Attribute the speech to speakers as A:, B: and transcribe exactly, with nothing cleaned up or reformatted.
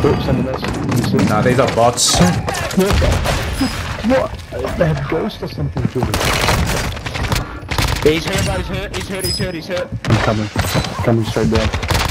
A: Oops, sending us.
B: Nah, these are bots.
A: What? They have ghost or something to them.
C: He's hurt, he's hurt, he's hurt, he's hurt, he's hurt.
A: I'm coming. Coming straight down.